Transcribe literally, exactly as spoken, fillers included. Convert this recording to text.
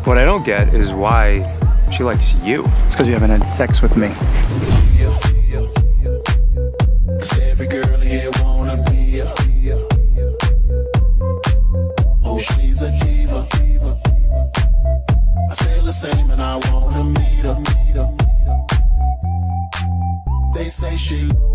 What I don't get is why she likes you. It's because you haven't had sex with me. Cause every girl here wanna be a, oh, she's a diva. I feel the same and I wanna meet her. They say she